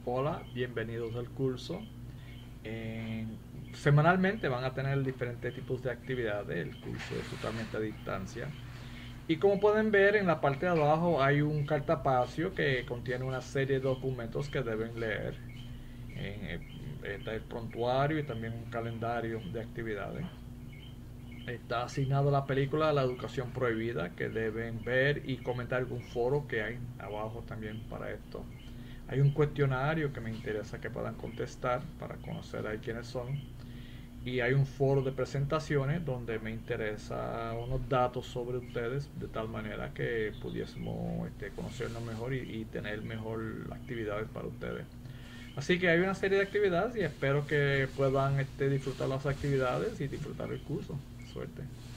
Hola, bienvenidos al curso. Semanalmente van a tener diferentes tipos de actividades. El curso es totalmente a distancia. Y como pueden ver, en la parte de abajo hay un cartapacio que contiene una serie de documentos que deben leer. Está el prontuario y también un calendario de actividades. Está asignado la película La Educación Prohibida, que deben ver y comentar algún foro que hay abajo también para esto. Hay un cuestionario que me interesa que puedan contestar para conocer a quiénes son. Y hay un foro de presentaciones donde me interesa unos datos sobre ustedes de tal manera que pudiésemos conocernos mejor y tener mejor actividades para ustedes. Así que hay una serie de actividades y espero que puedan disfrutar las actividades y disfrutar el curso. Suerte.